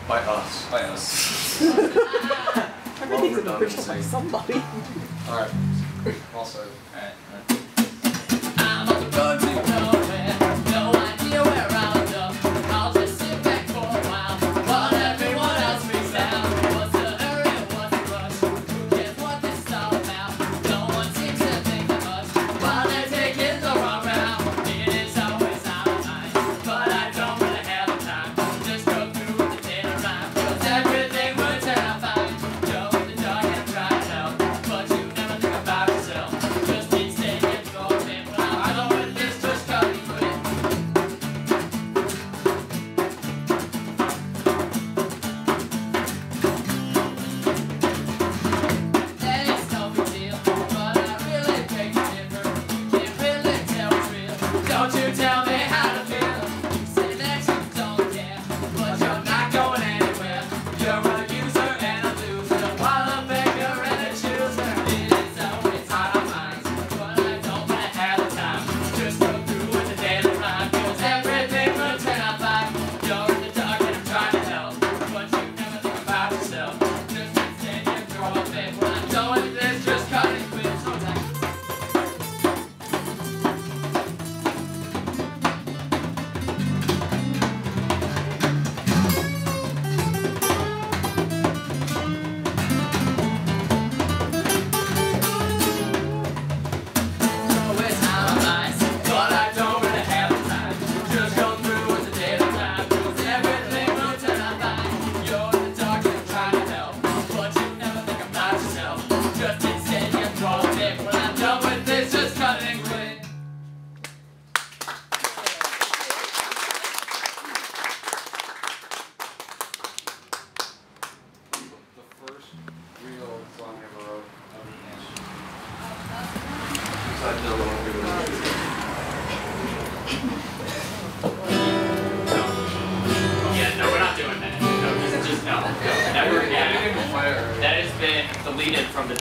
By us. By us. Everything's an official by somebody. Alright. Also. Alright. I'm on the road to nowhere, no idea where I'll go. I'll just sit back for a while, while everyone else freaks out. What's the hurry, what's the rush? Who cares what this is all about? No one seems to think of much, while they're taking the wrong route. It is always on my mind, but I don't really have the time. Just go through with the day to rhyme, 'cause everything would turn out fine. Go in the dark and try to help, but you never think about yourself. Just keep staying and going. I know with this just cutting quit. That is no big deal, but I really beg to differ. You can't really tell what's real. Don't you tell me how to feel. You say that you don't care, but you're not going anywhere. You're a user and a loser, while a beggar and a chooser. It is always on our minds, but I don't wanna have the time. Just go through with the daily rhyme, 'cause everything will turn out fine. You're in the dark and I'm trying to help, but you never think about yourself. Just pretend you throw a fit. When I'm done with this, just cut and quit. Always on my mind, but I don't really have the time. Just go through with the daily rhyme, 'cause everything will turn out fine. You're in the dark and trying to help, but you never think about yourself. Just instead you throw a fit. When I'm done with this, just cut and quit. The first real song I ever wrote. Besides the little Yeah, no, we're not doing that. No, just no. Never again. That has been deleted from the